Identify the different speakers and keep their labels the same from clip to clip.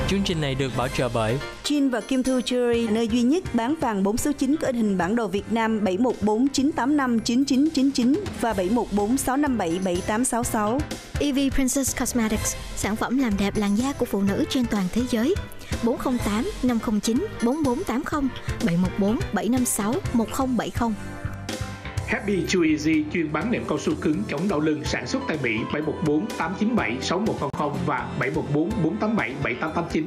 Speaker 1: Chương trình này được bảo trợ bởi
Speaker 2: Jin và Kim Thu Jewelry, nơi duy nhất bán vàng 4 số 9 có in hình bản đồ Việt Nam 714 985 9999 và 714 657 7866.
Speaker 3: EV Princess Cosmetics, sản phẩm làm đẹp làn da của phụ nữ trên toàn thế giới. 408 509 4480 714 756 1070.
Speaker 4: Happy Chew Easy chuyên bán nệm cao su cứng chống đau lưng, sản xuất tại Mỹ 714 897 6100 và 714 487 7889.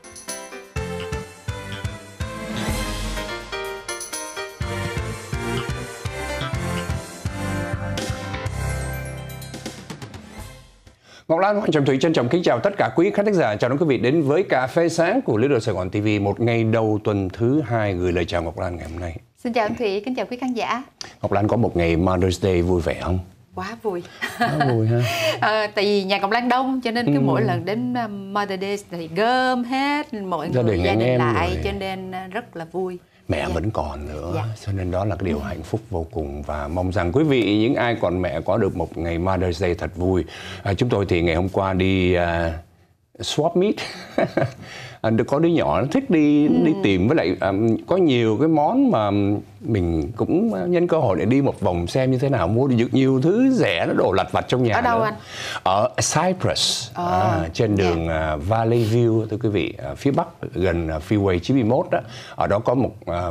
Speaker 5: Ngọc Lan, Hoàng Trọng Thủy trân trọng kính chào tất cả quý khán giả. Chào đón quý vị đến với Cà phê sáng của Little Sài Gòn TV, một ngày đầu tuần thứ 2. Gửi lời chào Ngọc Lan ngày hôm nay.
Speaker 6: Xin chào anh Thủy, kính chào quý khán giả.
Speaker 5: Ngọc Lan có một ngày Mother's Day vui vẻ không?
Speaker 6: Quá vui.
Speaker 5: Quá vui ha.
Speaker 6: Tại vì nhà Ngọc Lan đông cho nên cứ mỗi lần đến Mother's Day thì gom hết mọi người gia đình lại rồi. Cho nên rất là vui.
Speaker 5: Mẹ vẫn còn nữa, cho nên đó là cái điều hạnh phúc vô cùng. Và mong rằng quý vị, những ai còn mẹ có được một ngày Mother's Day thật vui. Chúng tôi thì ngày hôm qua đi swap meet. Có đứa nhỏ nó thích đi tìm, với lại có nhiều cái món mà mình cũng nhân cơ hội để đi một vòng xem như thế nào, mua được nhiều thứ rẻ, nó đồ lặt vặt trong nhà.
Speaker 6: Ở đâu
Speaker 5: nữa.
Speaker 6: anh?
Speaker 5: Ở Cyprus, trên đường Valley View, thưa quý vị, phía bắc gần Freeway 91 đó. Ở đó có một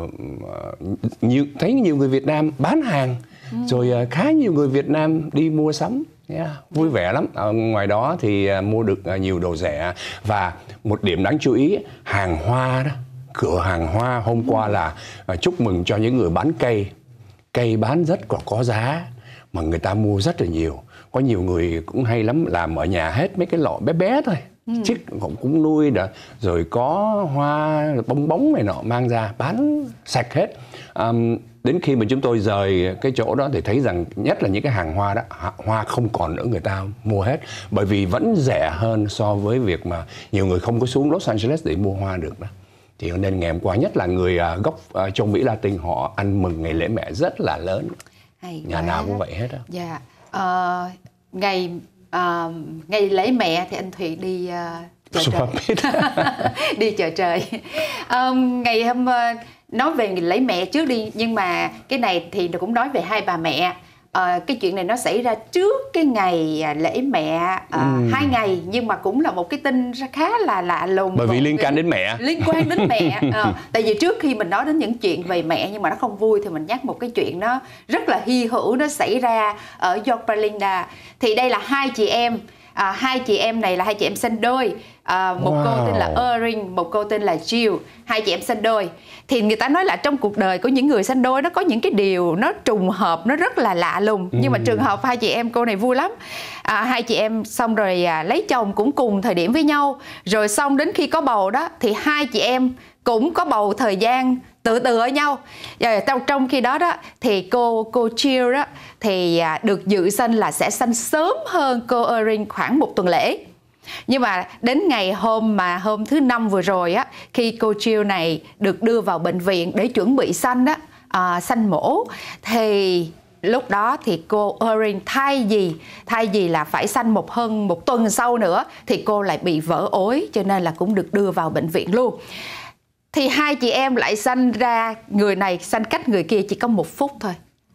Speaker 5: thấy nhiều người Việt Nam bán hàng, rồi khá nhiều người Việt Nam đi mua sắm. Vui vẻ lắm. Ngoài đó thì mua được nhiều đồ rẻ. Và một điểm đáng chú ý, hàng hoa đó, cửa hàng hoa hôm qua là chúc mừng cho những người bán cây. Cây bán rất có giá mà người ta mua rất là nhiều. Có nhiều người cũng hay lắm, làm ở nhà hết mấy cái lọ bé bé thôi, chiếc cũng nuôi đó, rồi có hoa bong bóng này nọ mang ra bán sạch hết. Đến khi mà chúng tôi rời cái chỗ đó thì thấy rằng nhất là những cái hàng hoa đó, hoa không còn nữa, người ta mua hết, bởi vì vẫn rẻ hơn so với việc mà nhiều người không có xuống Los Angeles để mua hoa được đó. Thì nên ngày hôm qua, nhất là người gốc trong Mỹ Latin, họ ăn mừng ngày lễ mẹ rất là lớn. Nhà nào cũng vậy hết á.
Speaker 6: Dạ. Ngày lễ mẹ thì anh Thùy đi chợ trời. Đi chợ trời. Ngày hôm nói về ngày lễ mẹ trước đi, nhưng mà cái này thì cũng nói về hai bà mẹ. Cái chuyện này nó xảy ra trước cái ngày lễ mẹ 2 ngày, nhưng mà cũng là một cái tin khá là lạ lùng,
Speaker 5: bởi vì liên quan đến mẹ.
Speaker 6: Liên quan đến mẹ. Tại vì trước khi mình nói đến những chuyện về mẹ nhưng mà nó không vui, thì mình nhắc một cái chuyện nó rất là hy hữu, nó xảy ra ở York Linda. Thì đây là hai chị em. Hai chị em này là hai chị em sinh đôi. Một cô tên là Erin, một cô tên là Jill. Hai chị em sinh đôi. Thì người ta nói là trong cuộc đời của những người sinh đôi nó có những cái điều nó trùng hợp, nó rất là lạ lùng. Nhưng mà trường hợp hai chị em cô này vui lắm. Hai chị em xong rồi lấy chồng cũng cùng thời điểm với nhau. Rồi xong đến khi có bầu đó thì hai chị em cũng có bầu thời gian tựa nhau. Trong khi đó đó thì cô Jill đó thì được dự sanh là sẽ sanh sớm hơn cô Erin khoảng 1 tuần lễ. Nhưng mà đến ngày hôm thứ Năm vừa rồi á, khi cô Jill này được đưa vào bệnh viện để chuẩn bị sanh đó, sanh mổ, thì lúc đó thì cô Erin thay vì là phải sanh hơn 1 tuần sau nữa thì cô lại bị vỡ ối, cho nên là cũng được đưa vào bệnh viện luôn. Thì hai chị em lại sanh ra, người này sanh cách người kia chỉ có 1 phút thôi.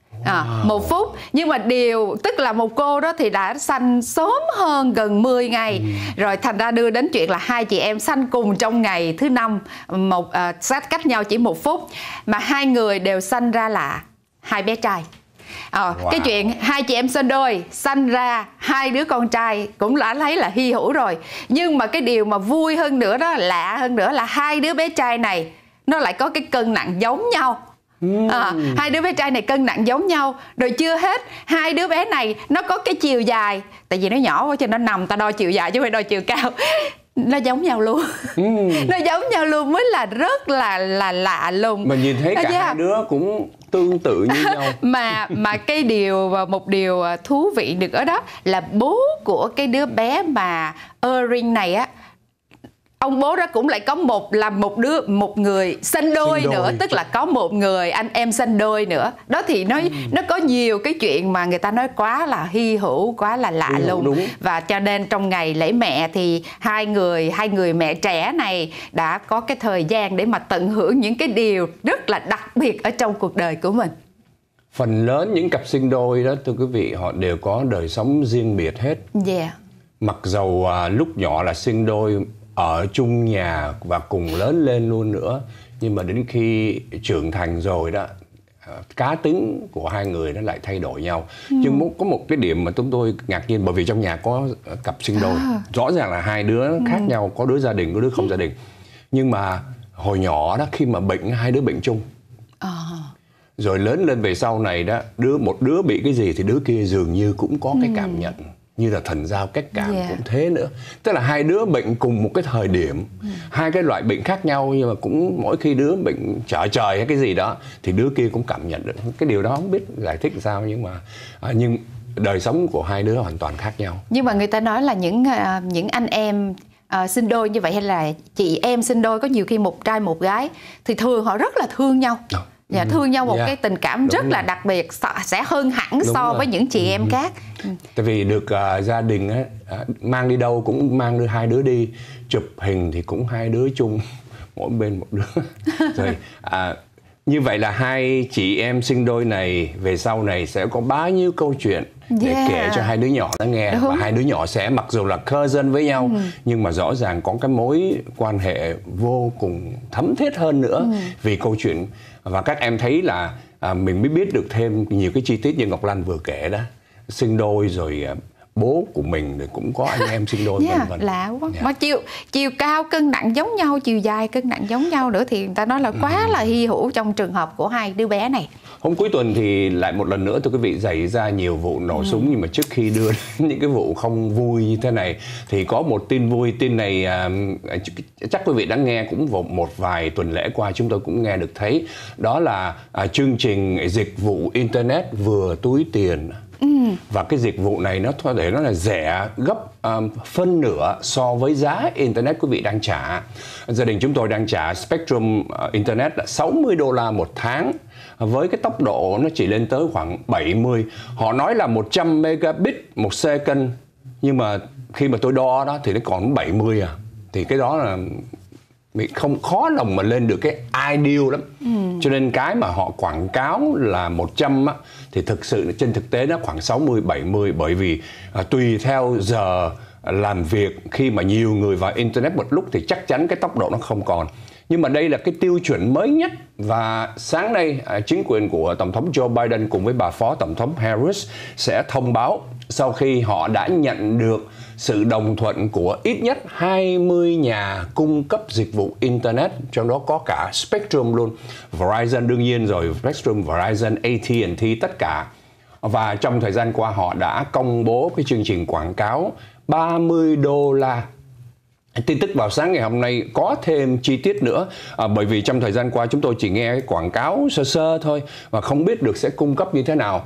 Speaker 6: 1 phút. Nhưng mà tức là một cô đó thì đã sanh sớm hơn gần 10 ngày. Rồi thành ra đưa đến chuyện là hai chị em sanh cùng trong ngày thứ Năm, cách nhau chỉ 1 phút. Mà hai người đều sanh ra là 2 bé trai. Cái chuyện hai chị em sinh đôi sanh ra 2 đứa con trai cũng đã thấy là hy hữu rồi. Nhưng mà cái điều mà vui hơn nữa đó, lạ hơn nữa là 2 đứa bé trai này nó lại có cái cân nặng giống nhau. 2 đứa bé trai này cân nặng giống nhau. Rồi chưa hết, 2 đứa bé này nó có cái chiều dài, tại vì nó nhỏ quá cho nó nằm ta đo chiều dài chứ không phải đo chiều cao. Nó giống nhau luôn. Nó giống nhau luôn mới là rất là lạ lùng.
Speaker 5: Mình nhìn thấy cả hai đứa cũng tương tự như nhau.
Speaker 6: Mà một điều thú vị nữa đó là bố của cái đứa bé mà Erin này á, ông bố đó cũng lại có một người sinh đôi nữa, tức là có một người anh em sinh đôi nữa đó. Thì nó có nhiều cái chuyện mà người ta nói quá là hy hữu, quá là lạ lùng. Và cho nên trong ngày lễ mẹ thì hai người mẹ trẻ này đã có cái thời gian để mà tận hưởng những cái điều rất là đặc biệt ở trong cuộc đời của mình.
Speaker 5: Phần lớn những cặp sinh đôi đó, thưa quý vị, họ đều có đời sống riêng biệt hết. Mặc dầu lúc nhỏ là sinh đôi ở chung nhà và cùng lớn lên luôn nữa, nhưng mà đến khi trưởng thành rồi đó, cá tính của hai người nó lại thay đổi nhau. Nhưng có một cái điểm mà chúng tôi ngạc nhiên, bởi vì trong nhà có cặp sinh đôi, rõ ràng là hai đứa khác nhau, có đứa gia đình, có đứa không gia đình. Nhưng mà hồi nhỏ đó, khi mà bệnh, hai đứa bệnh chung. Rồi lớn lên về sau này đó, một đứa bị cái gì thì đứa kia dường như cũng có cái cảm nhận, như là thần giao cách cảm cũng thế nữa. Tức là hai đứa bệnh cùng một cái thời điểm, hai cái loại bệnh khác nhau, nhưng mà cũng mỗi khi đứa bệnh trở trời hay cái gì đó thì đứa kia cũng cảm nhận được. Cái điều đó không biết giải thích sao, nhưng đời sống của hai đứa hoàn toàn khác nhau. Nhưng
Speaker 6: mà người ta nói là những anh em sinh đôi như vậy, hay là chị em sinh đôi, có nhiều khi một trai một gái, thì thường họ rất là thương nhau. Thương nhau một cái tình cảm rất là đặc biệt, sẽ hơn hẳn so với những chị em khác.
Speaker 5: Tại vì được gia đình mang đi đâu cũng mang hai đứa đi, chụp hình thì cũng hai đứa chung, mỗi bên một đứa. Rồi như vậy là hai chị em sinh đôi này về sau này sẽ có bao nhiêu câu chuyện để kể cho hai đứa nhỏ nó nghe. Và hai đứa nhỏ sẽ mặc dù là cousin với nhau, nhưng mà rõ ràng có cái mối quan hệ vô cùng thấm thiết hơn nữa vì câu chuyện. Và các em thấy là mình mới biết được thêm nhiều cái chi tiết như Ngọc Lan vừa kể đó. Sinh đôi rồi bố của mình cũng có anh em sinh đôi, vân vân.
Speaker 6: Lạ quá. Mà chiều cao cân nặng giống nhau, chiều dài cân nặng giống nhau nữa, thì người ta nói là quá là hy hữu trong trường hợp của hai đứa bé này.
Speaker 5: Hôm cuối tuần thì lại một lần nữa thưa quý vị, xảy ra nhiều vụ nổ súng. Nhưng mà trước khi đưa đến những cái vụ không vui như thế này thì có một tin vui. Tin này chắc quý vị đã nghe cũng một vài tuần lễ qua, chúng tôi cũng nghe được thấy. Đó là chương trình dịch vụ Internet vừa túi tiền. Và cái dịch vụ này nó thể nó là rẻ gấp phân nửa so với giá Internet quý vị đang trả. Gia đình chúng tôi đang trả Spectrum Internet là $60 một tháng, với cái tốc độ nó chỉ lên tới khoảng 70. Họ nói là 100 megabit một second, nhưng mà khi mà tôi đo đó thì nó còn 70 à. Thì cái đó là không khó lòng mà lên được cái ideal lắm. Cho nên cái mà họ quảng cáo là 100 á, thì thực sự trên thực tế nó khoảng 60-70. Bởi vì tùy theo giờ làm việc, khi mà nhiều người vào Internet một lúc thì chắc chắn cái tốc độ nó không còn. Nhưng mà đây là cái tiêu chuẩn mới nhất. Và sáng nay chính quyền của Tổng thống Joe Biden cùng với bà Phó Tổng thống Harris sẽ thông báo sau khi họ đã nhận được sự đồng thuận của ít nhất 20 nhà cung cấp dịch vụ Internet, trong đó có cả Spectrum luôn. Verizon đương nhiên rồi, Spectrum, Verizon, AT&T, tất cả. Và trong thời gian qua họ đã công bố cái chương trình quảng cáo $30. Tin tức vào sáng ngày hôm nay có thêm chi tiết nữa, bởi vì trong thời gian qua chúng tôi chỉ nghe cái quảng cáo sơ sơ thôi và không biết được sẽ cung cấp như thế nào.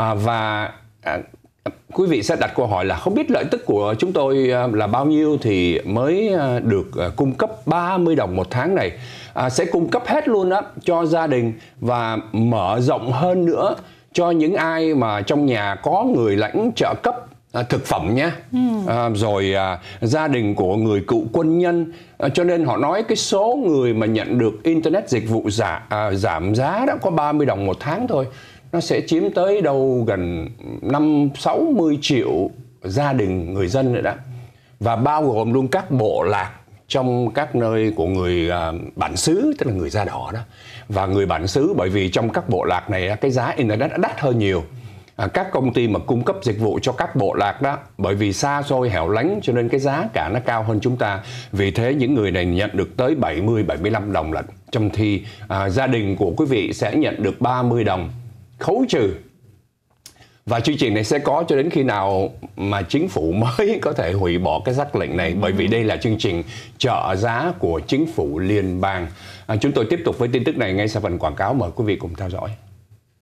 Speaker 5: Quý vị sẽ đặt câu hỏi là không biết lợi tức của chúng tôi là bao nhiêu thì mới được cung cấp $30 một tháng này. Sẽ cung cấp hết luôn đó cho gia đình và mở rộng hơn nữa cho những ai mà trong nhà có người lãnh trợ cấp thực phẩm nhé, rồi gia đình của người cựu quân nhân. Cho nên họ nói cái số người mà nhận được Internet dịch vụ giảm giá đó có $30 một tháng thôi, nó sẽ chiếm tới đâu gần 50-60 triệu gia đình người dân rồi đó. Và bao gồm luôn các bộ lạc trong các nơi của người bản xứ, tức là người da đỏ đó. Và người bản xứ, bởi vì trong các bộ lạc này cái giá Internet đã đắt hơn nhiều. Các công ty mà cung cấp dịch vụ cho các bộ lạc đó, bởi vì xa xôi hẻo lánh cho nên cái giá cả nó cao hơn chúng ta. Vì thế những người này nhận được tới 70-75 đồng lận. Trong khi gia đình của quý vị sẽ nhận được 30 đồng khấu trừ. Và chương trình này sẽ có cho đến khi nào mà chính phủ mới có thể hủy bỏ cái sắc lệnh này. Bởi vì đây là chương trình trợ giá của chính phủ liên bang. Chúng tôi tiếp tục với tin tức này ngay sau phần quảng cáo. Mời quý vị cùng theo dõi.